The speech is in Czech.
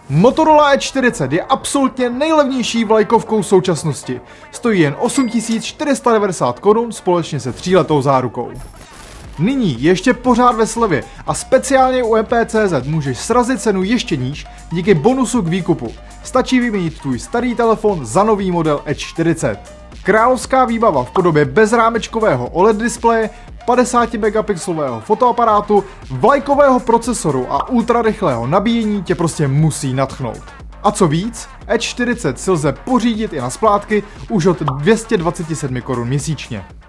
Motorola E40 je absolutně nejlevnější vlajkovkou současnosti. Stojí jen 8490 korun společně se 3letou zárukou. Nyní ještě pořád ve slevě a speciálně u MP.cz můžeš srazit cenu ještě níž díky bonusu k výkupu. Stačí vyměnit tvůj starý telefon za nový model E40. Královská výbava v podobě bezrámečkového OLED displeje, 50 megapixelového fotoaparátu, vlajkového procesoru a ultrarychlého nabíjení tě prostě musí nadchnout. A co víc, E40 si lze pořídit i na splátky už od 227 korun měsíčně.